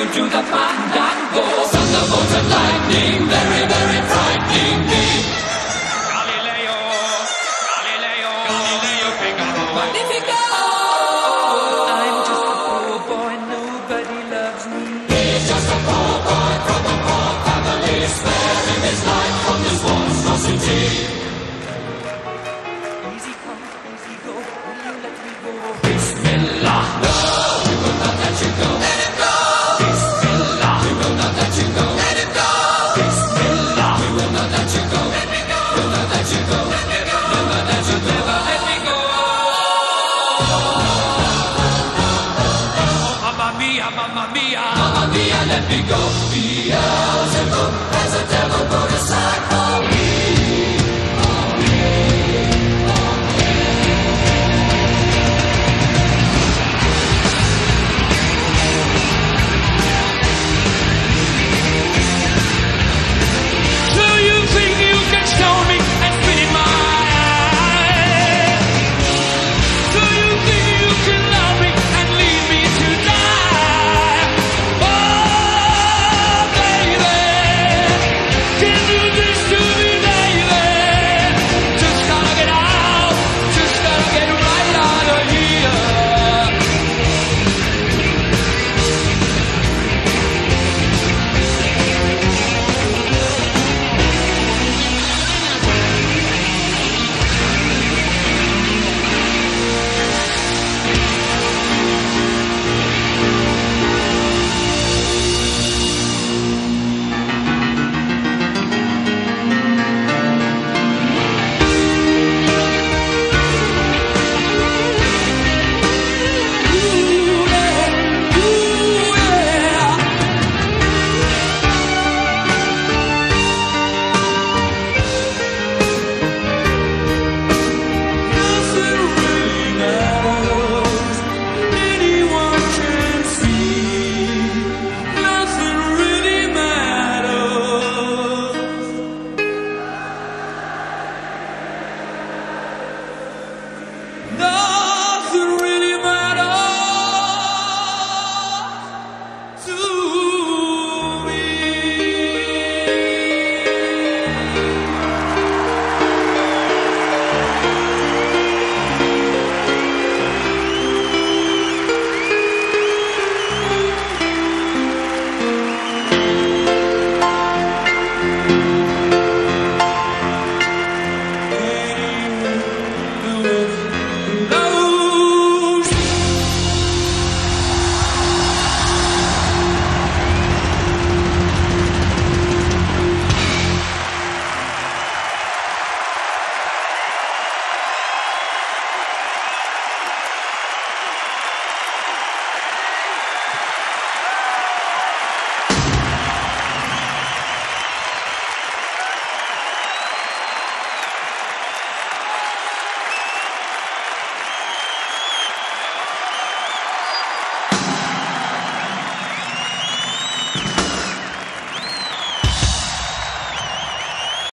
you do the fandango. Thunderbolt and lightning, very, very frightening me. Galileo, Galileo, Galileo Figaro. Magnifico! I'm just a poor boy, nobody loves me. He's just a poor boy from a poor family, sparing his life from this monstrosity. Easy come, easy go, will you let me go? Bismillah, no, we will not let you go. Let him go! Bismillah, we will not let you go. Let him go! Bismillah, we will not let you go. Let me go! We'll not let you go. Let me go! Never let you, never let me go. Oh, mamma mia, let me go. Beelzebub.